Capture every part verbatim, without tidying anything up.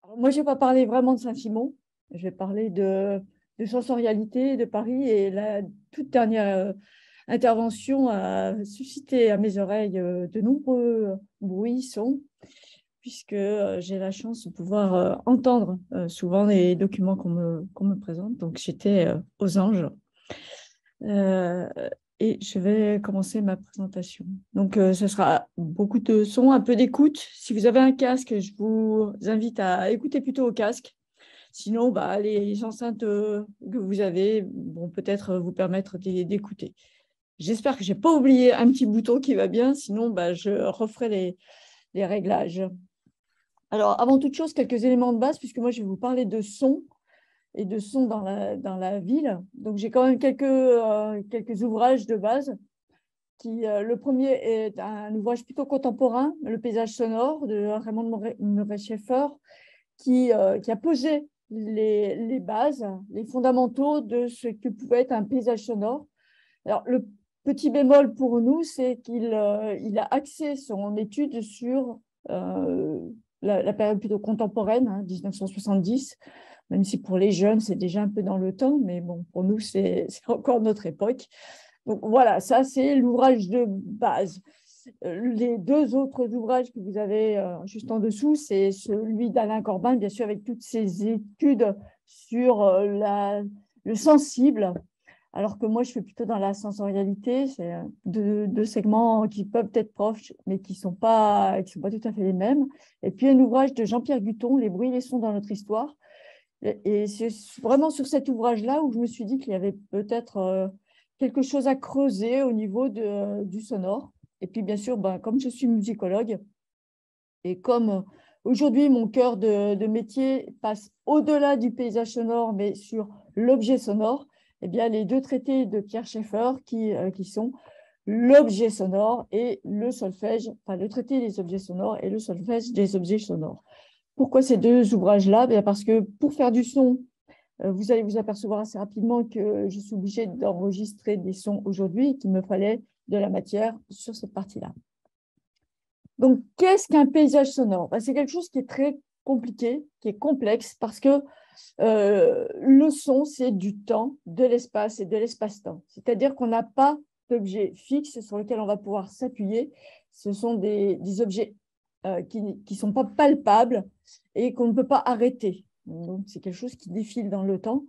Alors, moi, je ne vais pas parler vraiment de Saint-Simon. Je vais parler de, de sensorialité de Paris. Et la toute dernière euh, intervention a suscité à mes oreilles euh, de nombreux bruits, sons, puisque euh, j'ai la chance de pouvoir euh, entendre euh, souvent les documents qu'on me, qu'on me présente. Donc, j'étais euh, aux anges. Euh, et je vais commencer ma présentation. Donc, euh, ce sera beaucoup de sons, un peu d'écoute. Si vous avez un casque, je vous invite à écouter plutôt au casque. Sinon, bah, les enceintes euh, que vous avez vont peut-être vous permettre d'écouter. J'espère que je n'ai pas oublié un petit bouton qui va bien. Sinon, bah, je referai les, les réglages. Alors, avant toute chose, quelques éléments de base, puisque moi, je vais vous parler de son et de son dans la, dans la ville. Donc, j'ai quand même quelques, euh, quelques ouvrages de base. Qui, euh, le premier est un ouvrage plutôt contemporain, Le paysage sonore de Raymond Murray Schaeffer, qui, euh, qui a posé les, les bases, les fondamentaux de ce que pouvait être un paysage sonore. Alors, le petit bémol pour nous, c'est qu'il euh, il a axé son étude sur euh, la, la période plutôt contemporaine, hein, mille neuf cent soixante-dix, même si pour les jeunes, c'est déjà un peu dans le temps, mais bon, pour nous, c'est encore notre époque. Donc voilà, ça c'est l'ouvrage de base. Les deux autres ouvrages que vous avez euh, juste en dessous, c'est celui d'Alain Corbin, bien sûr, avec toutes ses études sur euh, la, le sensible, alors que moi, je suis plutôt dans la sensorialité. C'est deux, deux segments qui peuvent être proches, mais qui ne sont, pas, qui sont pas tout à fait les mêmes. Et puis, un ouvrage de Jean-Pierre Guton, Les bruits et les sons dans notre histoire. Et, et c'est vraiment sur cet ouvrage-là où je me suis dit qu'il y avait peut-être euh, quelque chose à creuser au niveau de, du sonore. Et puis, bien sûr, ben, comme je suis musicologue et comme aujourd'hui, mon cœur de, de métier passe au-delà du paysage sonore, mais sur l'objet sonore, eh bien, les deux traités de Pierre Schaeffer qui, euh, qui sont l'objet sonore et le solfège, enfin, le traité des objets sonores et le solfège des objets sonores. Pourquoi ces deux ouvrages-là? Bien parce que pour faire du son, vous allez vous apercevoir assez rapidement que je suis obligée d'enregistrer des sons aujourd'hui et qu'il me fallait de la matière sur cette partie-là. Donc, qu'est-ce qu'un paysage sonore? Ben, c'est quelque chose qui est très compliqué, qui est complexe, parce que euh, le son, c'est du temps, de l'espace et de l'espace-temps. C'est-à-dire qu'on n'a pas d'objet fixe sur lequel on va pouvoir s'appuyer. Ce sont des, des objets euh, qui ne sont pas palpables et qu'on ne peut pas arrêter. Donc, c'est quelque chose qui défile dans le temps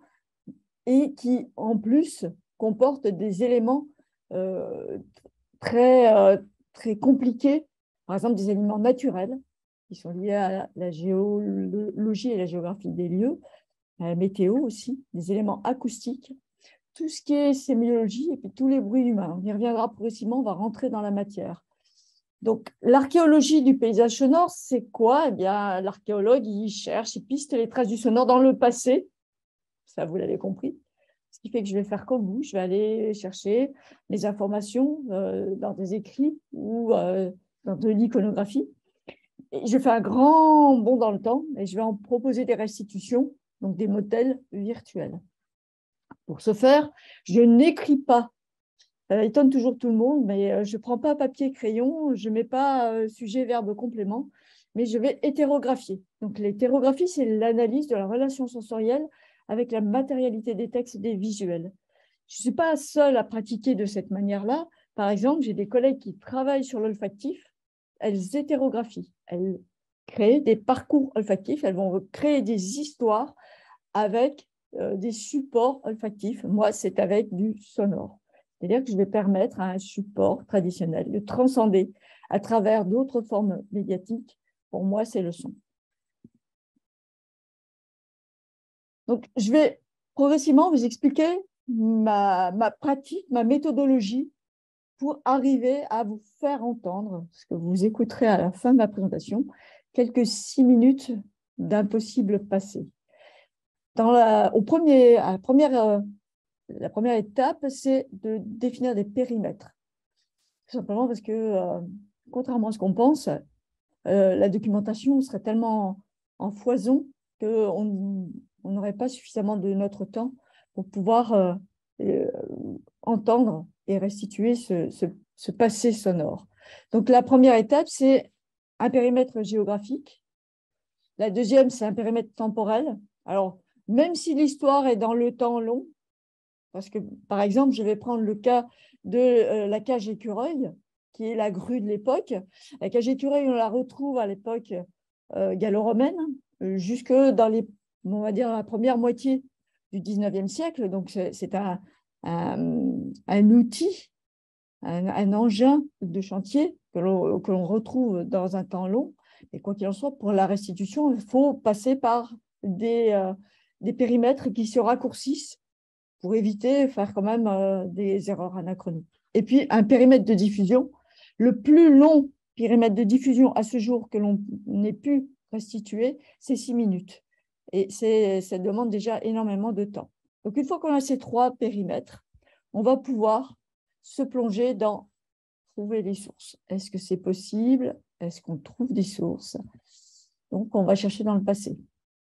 et qui, en plus, comporte des éléments euh, très, euh, très compliqués, par exemple des éléments naturels qui sont liés à la géologie et la géographie des lieux, à la météo aussi, des éléments acoustiques, tout ce qui est sémiologie et puis tous les bruits humains. On y reviendra progressivement, on va rentrer dans la matière. Donc, l'archéologie du paysage sonore, c'est quoi? Eh bien, l'archéologue, il cherche, il piste les traces du sonore dans le passé. Ça, vous l'avez compris. Ce qui fait que je vais faire comme vous. Je vais aller chercher les informations euh, dans des écrits ou euh, dans de l'iconographie. Et je fais un grand bond dans le temps et je vais en proposer des restitutions, donc des modèles virtuels. Pour ce faire, je n'écris pas. Ça étonne toujours tout le monde, mais je ne prends pas papier crayon, je ne mets pas euh, sujet, verbe, complément, mais je vais hétérographier. Donc, l'hétérographie, c'est l'analyse de la relation sensorielle avec la matérialité des textes et des visuels. Je ne suis pas seule à pratiquer de cette manière-là. Par exemple, j'ai des collègues qui travaillent sur l'olfactif, elles hétérographient, elles créent des parcours olfactifs, elles vont créer des histoires avec euh, des supports olfactifs. Moi, c'est avec du sonore. C'est-à-dire que je vais permettre à un support traditionnel de transcender à travers d'autres formes médiatiques. Pour moi, c'est le son. Donc, je vais progressivement vous expliquer ma, ma pratique, ma méthodologie pour arriver à vous faire entendre, ce que vous écouterez à la fin de ma présentation, quelques six minutes d'un possible passé. Dans la, au premier, à la première La première étape, c'est de définir des périmètres. Tout simplement parce que, euh, contrairement à ce qu'on pense, euh, la documentation serait tellement en foison qu'on n'aurait pas suffisamment de notre temps pour pouvoir euh, euh, entendre et restituer ce, ce, ce passé sonore. Donc, la première étape, c'est un périmètre géographique. La deuxième, c'est un périmètre temporel. Alors, même si l'histoire est dans le temps long, parce que, par exemple, je vais prendre le cas de euh, la cage écureuil, qui est la grue de l'époque. La cage écureuil, on la retrouve à l'époque euh, gallo-romaine, euh, jusque dans les, on va dire, la première moitié du dix-neuvième siècle. Donc, c'est un, un, un outil, un, un engin de chantier que l'on retrouve dans un temps long. Et quoi qu'il en soit, pour la restitution, il faut passer par des, euh, des périmètres qui se raccourcissent pour éviter de faire quand même euh, des erreurs anachroniques. Et puis, un périmètre de diffusion. Le plus long périmètre de diffusion à ce jour que l'on ait pu restituer, c'est six minutes. Et ça demande déjà énormément de temps. Donc, une fois qu'on a ces trois périmètres, on va pouvoir se plonger dans trouver les sources. Est-ce que c'est possible? Est-ce qu'on trouve des sources? Donc, on va chercher dans le passé.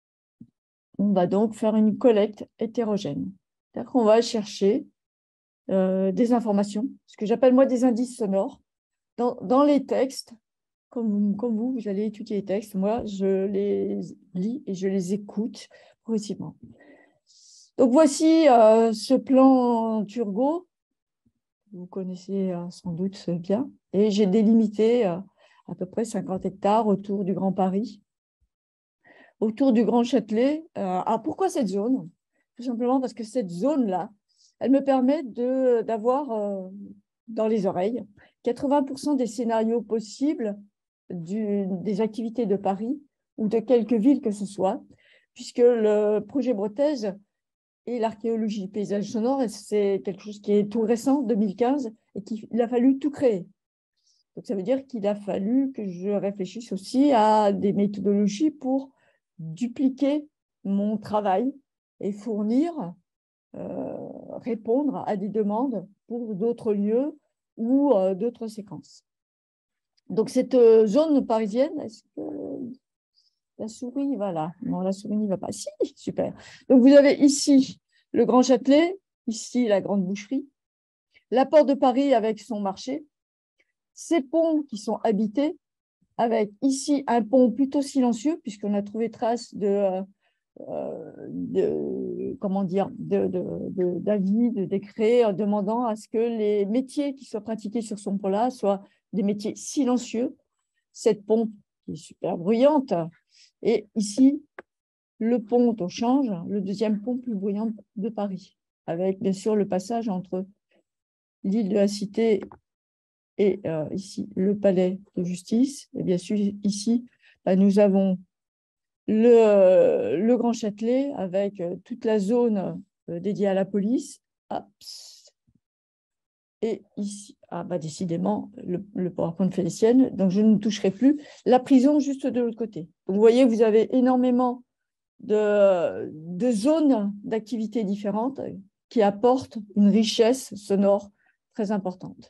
On va donc faire une collecte hétérogène. C'est-à-dire qu'on va chercher euh, des informations, ce que j'appelle moi des indices sonores. Dans, dans les textes, comme, comme vous, vous allez étudier les textes, moi, je les lis et je les écoute progressivement. Donc, voici euh, ce plan Turgot, vous connaissez euh, sans doute bien, et j'ai délimité euh, à peu près cinquante hectares autour du Grand Paris, autour du Grand Châtelet. Euh, alors, pourquoi cette zone? Tout simplement parce que cette zone-là, elle me permet d'avoir euh, dans les oreilles quatre-vingts pour cent des scénarios possibles du, des activités de Paris ou de quelques villes que ce soit, puisque le projet Bretèze et l'archéologie du paysage sonore, c'est quelque chose qui est tout récent, deux mille quinze, et qu'il a fallu tout créer. Donc, ça veut dire qu'il a fallu que je réfléchisse aussi à des méthodologies pour dupliquer mon travail et fournir, euh, répondre à des demandes pour d'autres lieux ou euh, d'autres séquences. Donc, cette zone parisienne, est-ce que la souris va là? Non, la souris n'y va pas. Si, super. Donc, vous avez ici le Grand Châtelet, ici la Grande Boucherie, la Porte de Paris avec son marché, ces ponts qui sont habités, avec ici un pont plutôt silencieux, puisqu'on a trouvé trace de, euh, de comment dire, de, de, de, d'avis, de décrets demandant à ce que les métiers qui soient pratiqués sur ce pont-là soient des métiers silencieux. Cette pompe qui est super bruyante. Et ici, le pont au change, le deuxième pont plus bruyant de Paris, avec bien sûr le passage entre l'île de la Cité et euh, ici le palais de justice. Et bien sûr, ici, bah, nous avons le, euh, le Grand Châtelet avec euh, toute la zone euh, dédiée à la police. Ups. Et ici, ah, bah, décidément, le, le PowerPoint fait les siennes, donc je ne toucherai plus. La prison juste de l'autre côté. Donc, vous voyez, vous avez énormément de, de zones d'activités différentes qui apportent une richesse sonore très importante.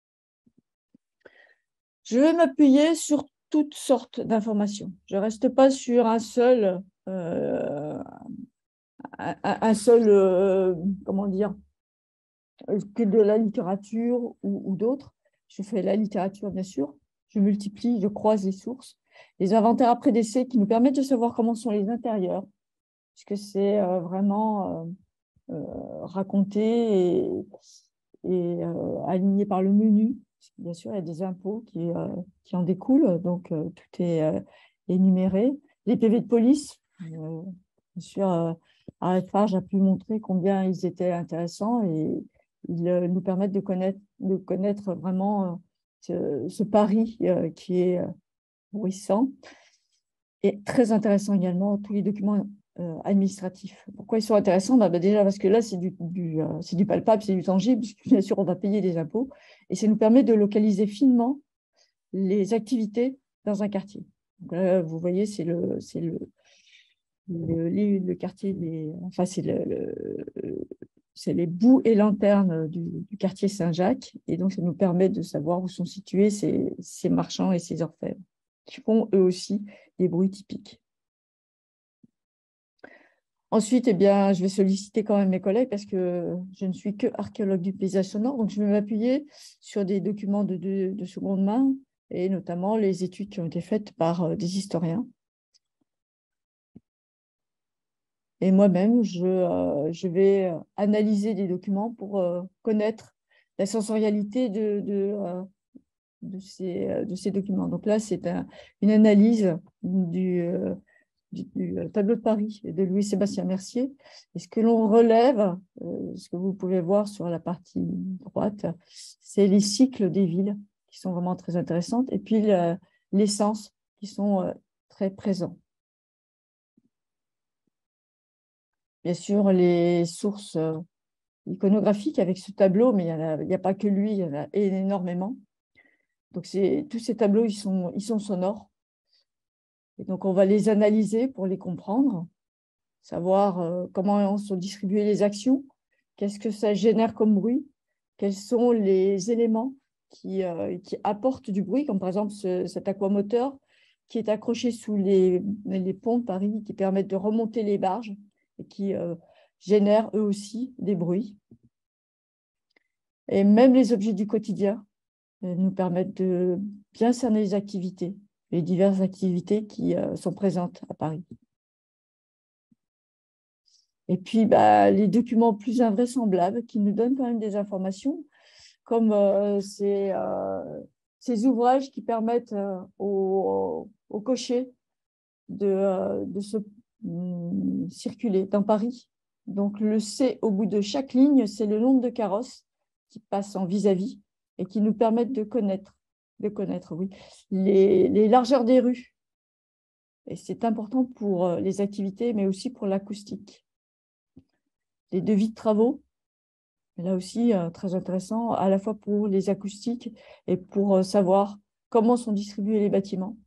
Je vais m'appuyer sur toutes sortes d'informations. Je ne reste pas sur un seul, euh, un, un seul euh, comment dire, que de la littérature ou, ou d'autres. Je fais la littérature, bien sûr. Je multiplie, je croise les sources. Les inventaires après décès qui nous permettent de savoir comment sont les intérieurs, puisque c'est euh, vraiment euh, euh, raconté et, et euh, aligné par le menu. Bien sûr, il y a des impôts qui, euh, qui en découlent, donc euh, tout est euh, énuméré. Les P V de police, euh, bien sûr, euh, Arrête Farge a pu montrer combien ils étaient intéressants et ils euh, nous permettent de connaître, de connaître vraiment euh, ce, ce Paris euh, qui est euh, bruissant. Et très intéressant également, tous les documents euh, administratifs. Pourquoi ils sont intéressants? bah, bah, Déjà parce que là, c'est du, du, euh, du palpable, c'est du tangible, puisque bien sûr, on va payer des impôts. Et ça nous permet de localiser finement les activités dans un quartier. Donc là, vous voyez, c'est le, le, le, le, le quartier, les, enfin, c'est le, le, les boues et lanternes du, du quartier Saint-Jacques. Et donc, ça nous permet de savoir où sont situés ces, ces marchands et ces orfèvres, qui font eux aussi des bruits typiques. Ensuite, eh bien, je vais solliciter quand même mes collègues parce que je ne suis que archéologue du paysage sonore, donc je vais m'appuyer sur des documents de, de, de seconde main et notamment les études qui ont été faites par des historiens. Et moi-même, je, euh, je vais analyser des documents pour euh, connaître la sensorialité de, de, euh, de, ces, de ces documents. Donc là, c'est un, une analyse du, euh, du, du tableau de Paris de Louis-Sébastien Mercier. Et ce que l'on relève, euh, ce que vous pouvez voir sur la partie droite, c'est les cycles des villes qui sont vraiment très intéressantes, et puis la, les sens qui sont euh, très présents. Bien sûr, les sources euh, iconographiques avec ce tableau, mais il n'y a, a pas que lui, il y en a énormément. Donc, tous ces tableaux, ils sont, ils sont sonores. Et donc, on va les analyser pour les comprendre, savoir euh, comment sont distribuées les actions, qu'est-ce que ça génère comme bruit, quels sont les éléments qui, euh, qui apportent du bruit, comme par exemple ce, cet aquamoteur qui est accroché sous les, les ponts de Paris, qui permettent de remonter les barges et qui euh, génèrent eux aussi des bruits. Et même les objets du quotidien euh, nous permettent de bien cerner les activités, les diverses activités qui euh, sont présentes à Paris. Et puis, bah, les documents plus invraisemblables qui nous donnent quand même des informations, comme euh, ces, euh, ces ouvrages qui permettent euh, aux, aux cochers de, euh, de se hum, circuler dans Paris. Donc, le C au bout de chaque ligne, c'est le nombre de carrosses qui passent en vis-à-vis et qui nous permettent de connaître, de connaître oui, les, les largeurs des rues. Et c'est important pour les activités, mais aussi pour l'acoustique. Les devis de travaux, là aussi, euh, très intéressant, à la fois pour les acoustiques et pour euh, savoir comment sont distribués les bâtiments.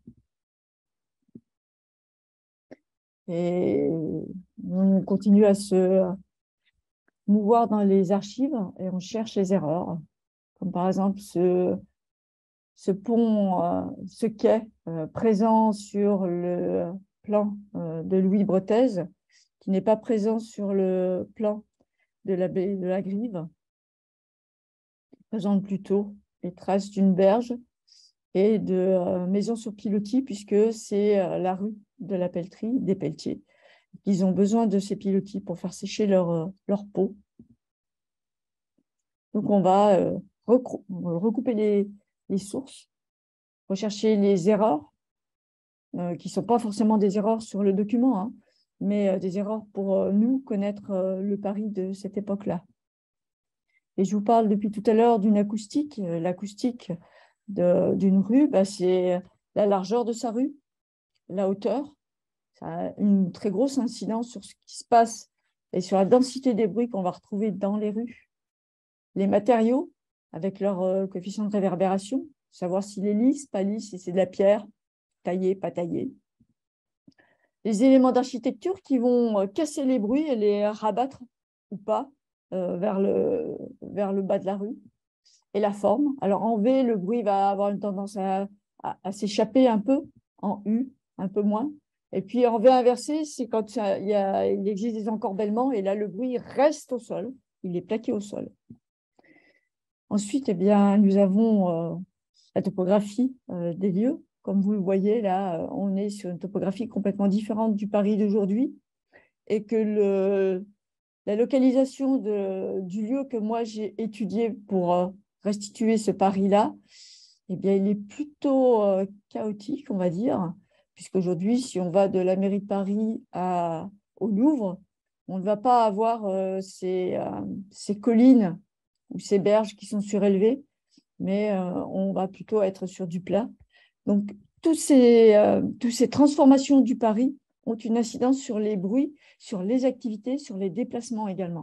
Et on continue à se mouvoir dans les archives et on cherche les erreurs, comme par exemple ce, ce pont, euh, ce quai euh, présent sur le plan euh, de Louis Bretèze, qui n'est pas présent sur le plan de la baie de la Grive, qui présente plutôt les traces d'une berge et de euh, maisons sur pilotis, puisque c'est euh, la rue de la pelleterie, des pelletiers. Ils ont besoin de ces pilotis pour faire sécher leur, euh, leur peau. Donc, on va euh, recouper les, les sources, rechercher les erreurs, euh, qui ne sont pas forcément des erreurs sur le document, hein, mais euh, des erreurs pour euh, nous connaître euh, le Paris de cette époque-là. Et je vous parle depuis tout à l'heure d'une acoustique. L'acoustique d'une rue, bah, c'est la largeur de sa rue, la hauteur. Ça a une très grosse incidence sur ce qui se passe et sur la densité des bruits qu'on va retrouver dans les rues. Les matériaux, avec leur euh, coefficient de réverbération, savoir s'il est lisse, pas lisse, si c'est de la pierre, taillé, pas taillé. Les éléments d'architecture qui vont casser les bruits et les rabattre ou pas euh, vers, le, vers le bas de la rue. Et la forme. Alors, en V, le bruit va avoir une tendance à, à, à s'échapper un peu, en U, un peu moins. Et puis, en V inversé, c'est quand ça, il, y a, il existe des encorbellements, et là, le bruit reste au sol, il est plaqué au sol. Ensuite, eh bien, nous avons euh, la topographie euh, des lieux. Comme vous le voyez, là, on est sur une topographie complètement différente du Paris d'aujourd'hui, et que le, la localisation de, du lieu que moi j'ai étudié pour euh, restituer ce Paris-là, eh bien, il est plutôt euh, chaotique, on va dire, puisqu'aujourd'hui, si on va de la mairie de Paris à, au Louvre, on ne va pas avoir euh, ces, euh, ces collines ou ces berges qui sont surélevées, mais euh, on va plutôt être sur du plat. Donc, tous ces, euh, toutes ces transformations du Paris ont une incidence sur les bruits, sur les activités, sur les déplacements également.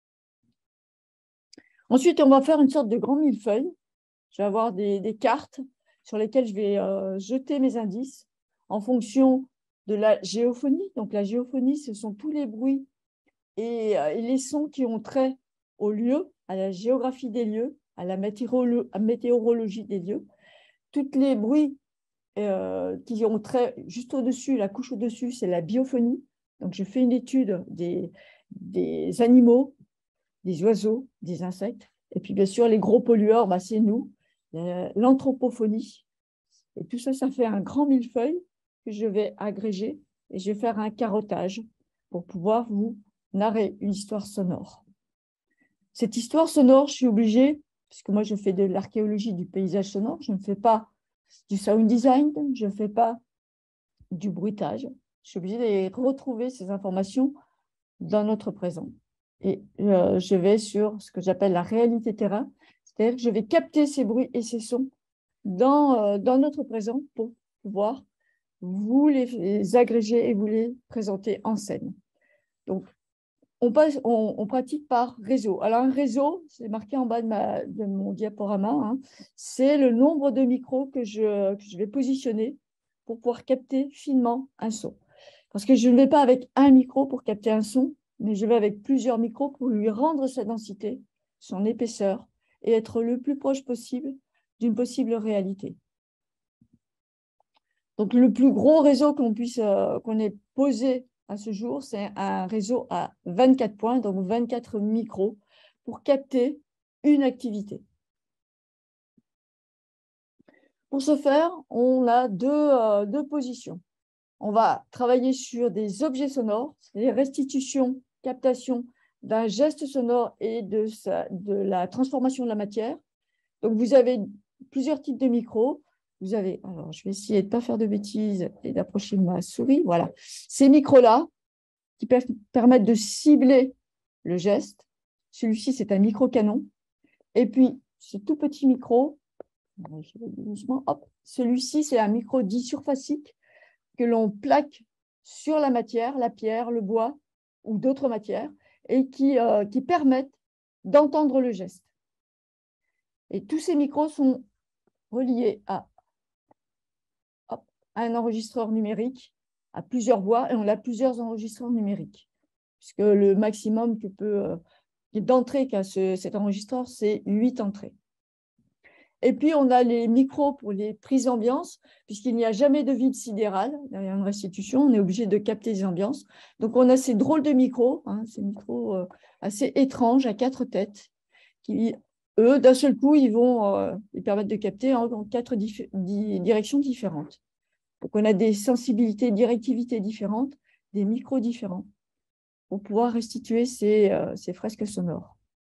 Ensuite, on va faire une sorte de grand millefeuille. Je vais avoir des, des cartes sur lesquelles je vais euh, jeter mes indices en fonction de la géophonie. Donc, la géophonie, ce sont tous les bruits et, euh, et les sons qui ont trait au lieu, à la géographie des lieux, à la météorolo- à météorologie des lieux. Tous les bruits euh, qui ont trait juste au-dessus, la couche au-dessus, c'est la biophonie. Donc, je fais une étude des, des animaux, des oiseaux, des insectes. Et puis, bien sûr, les gros pollueurs, bah, c'est nous, l'anthropophonie. Et tout ça, ça fait un grand millefeuille que je vais agréger et je vais faire un carottage pour pouvoir vous narrer une histoire sonore. Cette histoire sonore, je suis obligée, puisque moi je fais de l'archéologie du paysage sonore, je ne fais pas du sound design, je ne fais pas du bruitage. Je suis obligée de retrouver ces informations dans notre présent. Et euh, je vais sur ce que j'appelle la réalité terrain, c'est-à-dire que je vais capter ces bruits et ces sons dans, euh, dans notre présent pour pouvoir vous les, les agréger et vous les présenter en scène. Donc, on, passe, on, on pratique par réseau. Alors, un réseau, c'est marqué en bas de, ma, de mon diaporama, hein, c'est le nombre de micros que je, que je vais positionner pour pouvoir capter finement un son. Parce que je ne vais pas avec un micro pour capter un son, mais je vais avec plusieurs micros pour lui rendre sa densité, son épaisseur, et être le plus proche possible d'une possible réalité. Donc, le plus gros réseau qu'on puisse, euh, qu'on ait posé à ce jour, c'est un réseau à vingt-quatre points, donc vingt-quatre micros, pour capter une activité. Pour ce faire, on a deux, euh, deux positions. On va travailler sur des objets sonores, c'est-à-dire restitution, captation d'un geste sonore et de, sa, de la transformation de la matière. Donc, vous avez plusieurs types de micros. Vous avez, alors je vais essayer de ne pas faire de bêtises et d'approcher ma souris. Voilà, ces micros-là qui peuvent permettre de cibler le geste. Celui-ci, c'est un micro-canon. Et puis, ce tout petit micro, celui-ci, c'est un micro dit surfacique que l'on plaque sur la matière, la pierre, le bois ou d'autres matières, et qui, euh, qui permettent d'entendre le geste. Et tous ces micros sont reliés à, hop, à un enregistreur numérique, à plusieurs voix, et on a plusieurs enregistreurs numériques, puisque le maximum que peut, euh, d'entrée qu'a ce, cet enregistreur, c'est huit entrées. Et puis, on a les micros pour les prises ambiance, puisqu'il n'y a jamais de vide sidéral derrière une restitution, on est obligé de capter les ambiances. Donc, on a ces drôles de micros, hein, ces micros euh, assez étranges, à quatre têtes, qui, eux, d'un seul coup, ils vont euh, ils permettent de capter en, en quatre dif di directions différentes. Donc, on a des sensibilités, directivités différentes, des micros différents, pour pouvoir restituer ces, euh, ces fresques sonores.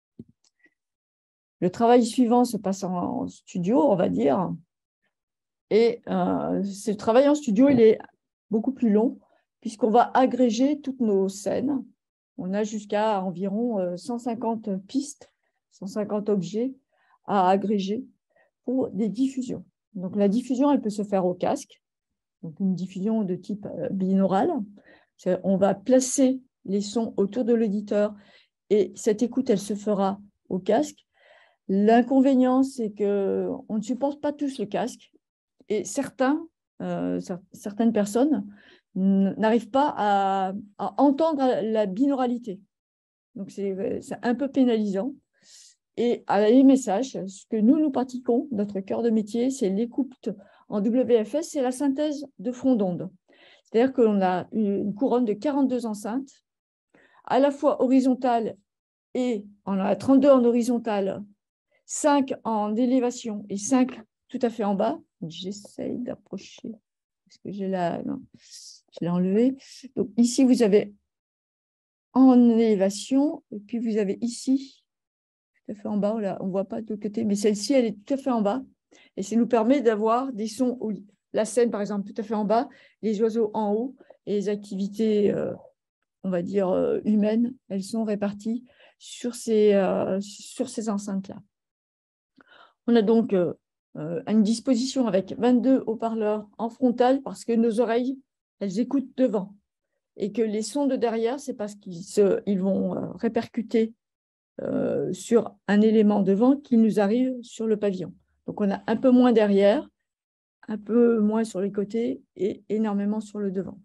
Le travail suivant se passe en studio, on va dire. Et euh, ce travail en studio, il est beaucoup plus long, puisqu'on va agréger toutes nos scènes. On a jusqu'à environ cent cinquante pistes, cent cinquante objets à agréger pour des diffusions. Donc, la diffusion, elle peut se faire au casque, donc une diffusion de type binaural. On va placer les sons autour de l'auditeur et cette écoute, elle se fera au casque. L'inconvénient, c'est qu'on ne supporte pas tous le casque et certains, euh, certaines personnes n'arrivent pas à, à entendre la binauralité. Donc, c'est un peu pénalisant. Et à les messages, ce que nous, nous pratiquons, notre cœur de métier, c'est l'écoute en W F S, c'est la synthèse de front d'onde. C'est-à-dire qu'on a une couronne de quarante-deux enceintes, à la fois horizontale et on a trente-deux en horizontale, cinq en élévation et cinq tout à fait en bas. J'essaye d'approcher. Est-ce que j'ai la... Non, je l'ai enlevé. Donc ici, vous avez en élévation, et puis vous avez ici, tout à fait en bas, là, on ne voit pas de l'autre côté, mais celle-ci, elle est tout à fait en bas. Et ça nous permet d'avoir des sons, où la scène, par exemple, tout à fait en bas, les oiseaux en haut, et les activités, euh, on va dire, euh, humaines, elles sont réparties sur ces, euh, sur ces enceintes-là. On a donc euh, une disposition avec vingt-deux haut-parleurs en frontal parce que nos oreilles, elles écoutent devant. Et que les sons de derrière, c'est parce qu'ils ils vont euh, répercuter euh, sur un élément devant qui nous arrive sur le pavillon. Donc, on a un peu moins derrière, un peu moins sur les côtés et énormément sur le devant.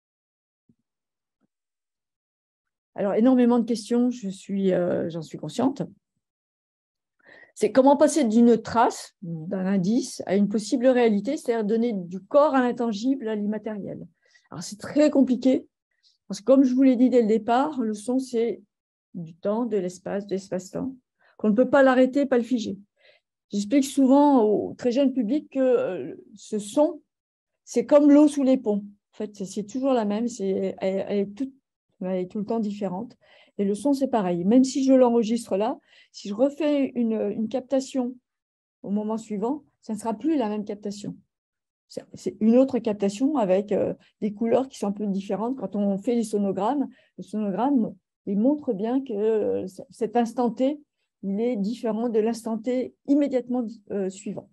Alors, énormément de questions, je suis, euh, j'en suis consciente. C'est comment passer d'une trace, d'un indice, à une possible réalité, c'est-à-dire donner du corps à l'intangible, à l'immatériel. Alors, c'est très compliqué, parce que comme je vous l'ai dit dès le départ, le son, c'est du temps, de l'espace, de l'espace-temps, qu'on ne peut pas l'arrêter, pas le figer. J'explique souvent au très jeune public que ce son, c'est comme l'eau sous les ponts. En fait, c'est toujours la même, c'est, elle, elle est toute, Elle est tout le temps différente. Et le son, c'est pareil. Même si je l'enregistre là, si je refais une, une captation au moment suivant, ça ne sera plus la même captation. C'est une autre captation avec euh, des couleurs qui sont un peu différentes. Quand on fait les sonogrammes, le sonogramme, il montre bien que euh, cet instant T, il est différent de l'instant T immédiatement euh, suivant.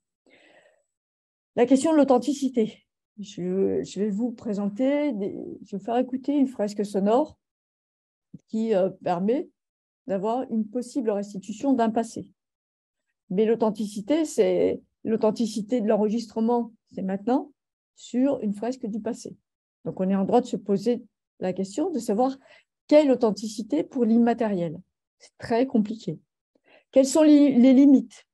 La question de l'authenticité. Je, je vais vous présenter, des, je vais vous faire écouter une fresque sonore qui euh, permet d'avoir une possible restitution d'un passé. Mais l'authenticité, c'est l'authenticité de l'enregistrement, c'est maintenant, sur une fresque du passé. Donc, on est en droit de se poser la question de savoir quelle authenticité pour l'immatériel. C'est très compliqué. Quelles sont les, les limites?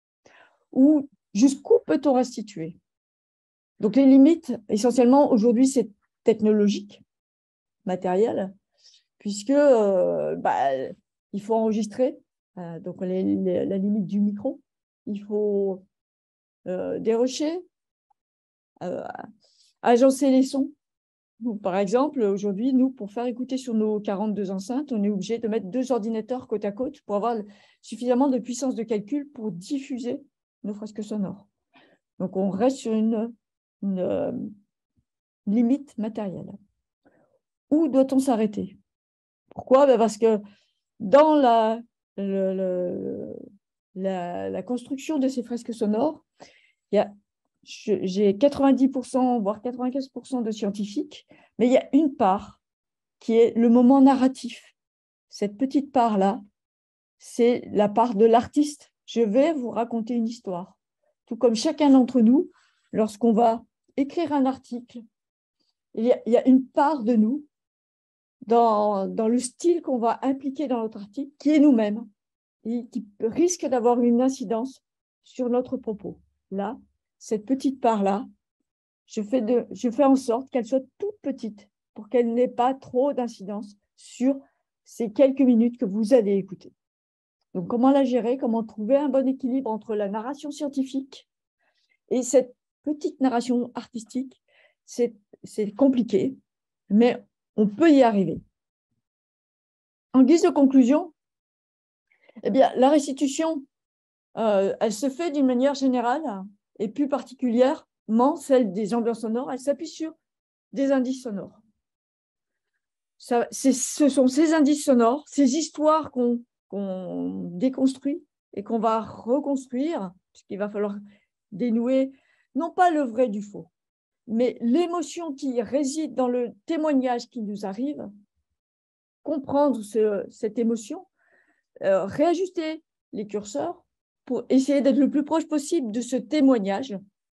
Ou jusqu'où peut-on restituer? Donc, les limites, essentiellement, aujourd'hui, c'est technologique, matériel, puisque euh, bah, il faut enregistrer, euh, donc les, les, la limite du micro, il faut euh, dérocher, euh, agencer les sons. Donc, par exemple, aujourd'hui, nous, pour faire écouter sur nos quarante-deux enceintes, on est obligé de mettre deux ordinateurs côte à côte pour avoir suffisamment de puissance de calcul pour diffuser nos fresques sonores. Donc, on reste sur une, une euh, limite matérielle. Où doit-on s'arrêter? Pourquoi? Ben parce que dans la, le, le, la, la construction de ces fresques sonores, il y a, j'ai quatre-vingt-dix pour cent, voire quatre-vingt-quinze pour cent de scientifiques, mais il y a une part qui est le moment narratif. Cette petite part-là, c'est la part de l'artiste. Je vais vous raconter une histoire. Tout comme chacun d'entre nous, lorsqu'on va écrire un article, il y a, il y a une part de nous dans, dans le style qu'on va impliquer dans notre article, qui est nous-mêmes, et qui risque d'avoir une incidence sur notre propos. Là, cette petite part-là, je fais, de, je fais en sorte qu'elle soit toute petite pour qu'elle n'ait pas trop d'incidence sur ces quelques minutes que vous allez écouter. Donc, comment la gérer? Comment trouver un bon équilibre entre la narration scientifique et cette petite narration artistique? C'est compliqué, mais on peut y arriver. En guise de conclusion, eh bien, la restitution, euh, elle se fait d'une manière générale et plus particulièrement celle des ambiances sonores, elle s'appuie sur des indices sonores. Ça, ce sont ces indices sonores, ces histoires qu'on qu'on déconstruit et qu'on va reconstruire, puisqu'il va falloir dénouer non pas le vrai du faux, mais l'émotion qui réside dans le témoignage qui nous arrive, comprendre ce, cette émotion, euh, réajuster les curseurs pour essayer d'être le plus proche possible de ce témoignage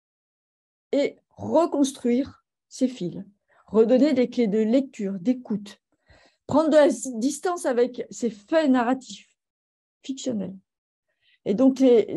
et reconstruire ces fils, redonner des clés de lecture, d'écoute, prendre de la distance avec ces faits narratifs fictionnels. Et donc, les,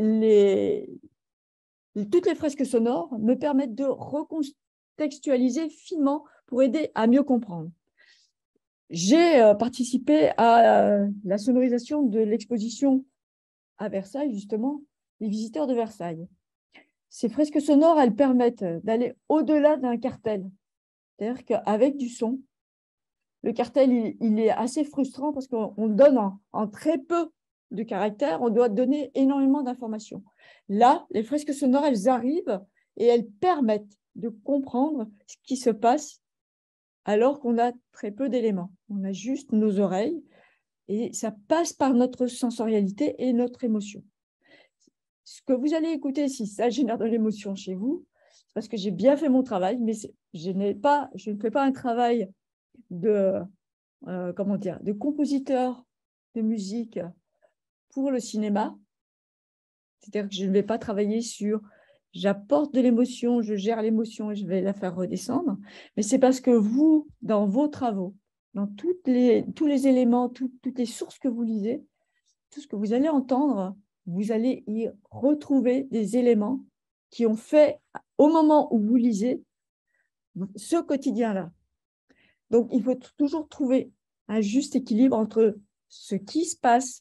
les, toutes les fresques sonores me permettent de recontextualiser finement pour aider à mieux comprendre. J'ai euh, participé à euh, la sonorisation de l'exposition à Versailles, justement, les visiteurs de Versailles. Ces fresques sonores, elles permettent d'aller au-delà d'un cartel. C'est-à-dire qu'avec du son, le cartel, il, il est assez frustrant parce qu'on donne en, en très peu de caractères, on doit donner énormément d'informations. Là, les fresques sonores, elles arrivent et elles permettent de comprendre ce qui se passe alors qu'on a très peu d'éléments. On a juste nos oreilles et ça passe par notre sensorialité et notre émotion. Ce que vous allez écouter, si ça génère de l'émotion chez vous, c'est parce que j'ai bien fait mon travail, mais je, n'ai pas, je ne fais pas un travail de, euh, comment dire, de compositeur de musique pour le cinéma. C'est-à-dire que je ne vais pas travailler sur j'apporte de l'émotion, je gère l'émotion et je vais la faire redescendre. Mais c'est parce que vous, dans vos travaux, dans toutes les, tous les éléments, tout, toutes les sources que vous lisez, tout ce que vous allez entendre, vous allez y retrouver des éléments qui ont fait, au moment où vous lisez, ce quotidien-là. Donc, il faut toujours trouver un juste équilibre entre ce qui se passe,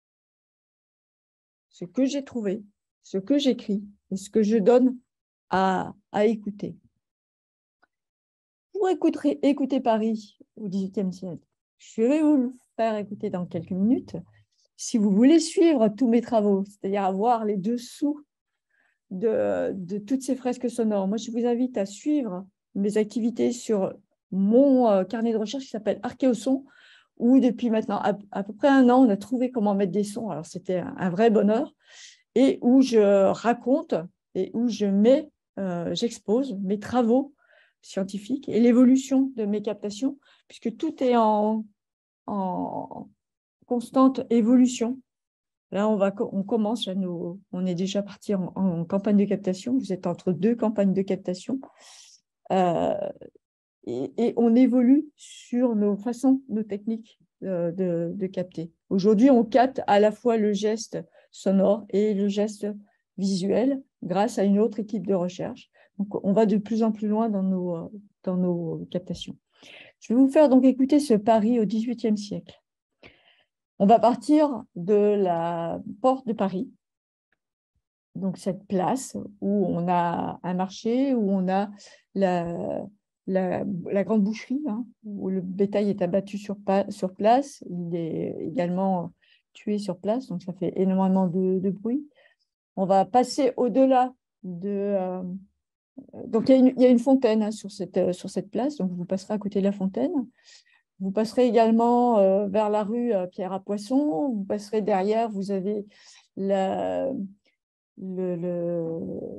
ce que j'ai trouvé, ce que j'écris et ce que je donne à, à écouter. Pour écouter, écouter Paris au dix-huitième siècle, Je vais vous le faire écouter dans quelques minutes. Si vous voulez suivre tous mes travaux, c'est-à-dire avoir les dessous de, de toutes ces fresques sonores, moi, je vous invite à suivre mes activités sur mon euh, carnet de recherche qui s'appelle Archéoson, où depuis maintenant à, à peu près un an, on a trouvé comment mettre des sons. Alors, c'était un, un vrai bonheur. Et où je raconte et où je mets, euh, j'expose mes travaux scientifiques et l'évolution de mes captations, puisque tout est en, en constante évolution. Là, on, va, on commence, à nous, on est déjà parti en, en campagne de captation. Vous êtes entre deux campagnes de captation. Euh, et, et on évolue sur nos façons, nos techniques de, de, de capter. Aujourd'hui, on capte à la fois le geste sonore et le geste visuel grâce à une autre équipe de recherche. Donc, on va de plus en plus loin dans nos, dans nos captations. Je vais vous faire donc écouter ce Paris au dix-huitième siècle. On va partir de la porte de Paris, donc cette place où on a un marché, où on a la, la, la grande boucherie, hein, où le bétail est abattu sur, sur place. Il est également tué sur place, donc ça fait énormément de, de bruit. On va passer au-delà de... Euh, donc, il y, a une, il y a une fontaine hein, sur, cette, sur cette place, donc vous passerez à côté de la fontaine. Vous passerez également euh, vers la rue euh, Pierre à Poisson. Vous passerez derrière, vous avez la, le, le,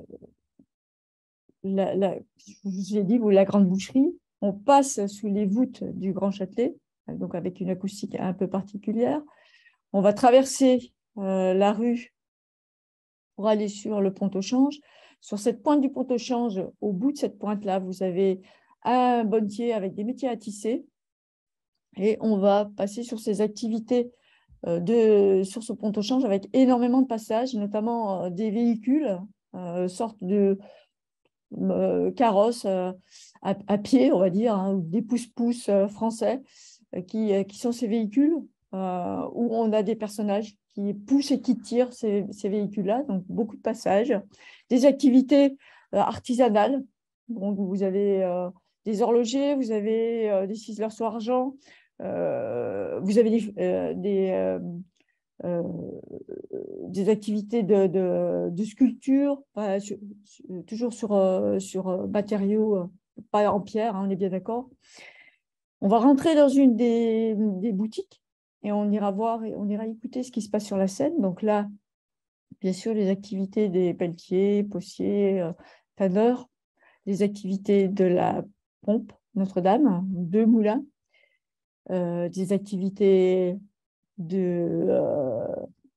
la, la, je vous ai dit, vous, la grande boucherie. On passe sous les voûtes du Grand Châtelet, donc avec une acoustique un peu particulière. On va traverser euh, la rue pour aller sur le pont-au-change. Sur cette pointe du pont-au-change, au bout de cette pointe-là, vous avez un bonnetier avec des métiers à tisser. Et on va passer sur ces activités euh, de, sur ce pont-au-change avec énormément de passages, notamment euh, des véhicules, euh, sortes de euh, carrosses euh, à, à pied, on va dire, hein, ou des pousse-pousse euh, français, euh, qui, euh, qui sont ces véhicules euh, où on a des personnages qui poussent et qui tirent ces, ces véhicules-là, donc beaucoup de passages. Des activités euh, artisanales, donc vous avez euh, des horlogers, vous avez euh, des ciseleurs sur argent, euh, vous avez des, euh, des, euh, euh, des activités de, de, de sculpture, euh, sur, sur, toujours sur, euh, sur matériaux, euh, pas en pierre, hein, on est bien d'accord. On va rentrer dans une des, des boutiques et on ira voir et on ira écouter ce qui se passe sur la scène. Donc là, bien sûr, les activités des pelletiers, potiers, euh, tanneurs, les activités de la pompe Notre-Dame, deux moulins, euh, des activités de, euh,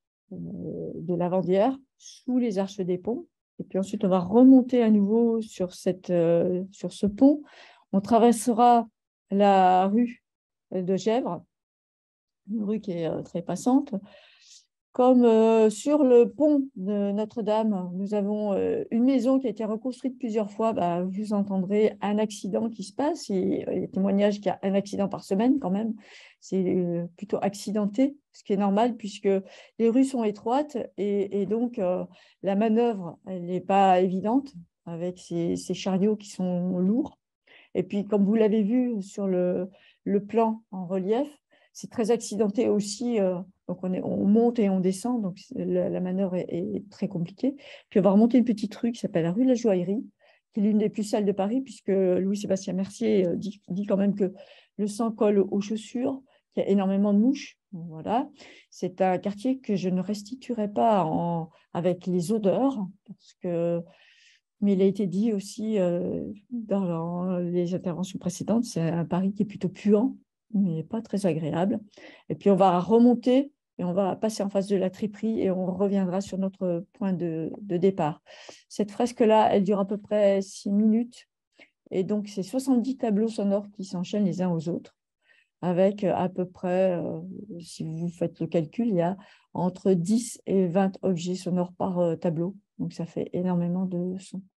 de Lavandière sous les arches des ponts. Et puis ensuite, on va remonter à nouveau sur, cette, euh, sur ce pont. On traversera la rue de Gesvres, une rue qui est euh, très passante. Comme euh, sur le pont de Notre-Dame, nous avons euh, une maison qui a été reconstruite plusieurs fois, bah, vous entendrez un accident qui se passe. Et, il y a témoignages qu'il y a un accident par semaine quand même. C'est euh, plutôt accidenté, ce qui est normal puisque les rues sont étroites et, et donc euh, la manœuvre, elle n'est pas évidente avec ces, ces chariots qui sont lourds. Et puis, comme vous l'avez vu sur le, le plan en relief, c'est très accidenté aussi. Euh, donc, on, est, on monte et on descend. Donc, la, la manœuvre est, est très compliquée. Puis, on va remonter une petite rue qui s'appelle la rue de la Joaillerie, qui est l'une des plus sales de Paris, puisque Louis-Sébastien Mercier dit, dit quand même que le sang colle aux chaussures, qu'il y a énormément de mouches. Voilà. C'est un quartier que je ne restituerai pas en, avec les odeurs, parce que mais il a été dit aussi euh, dans les interventions précédentes, c'est un Paris qui est plutôt puant, mais pas très agréable. Et puis on va remonter et on va passer en face de la triperie et on reviendra sur notre point de, de départ. Cette fresque-là, elle dure à peu près six minutes. Et donc, c'est soixante-dix tableaux sonores qui s'enchaînent les uns aux autres, avec à peu près, euh, si vous faites le calcul, il y a entre dix et vingt objets sonores par euh, tableau. Donc, ça fait énormément de sons.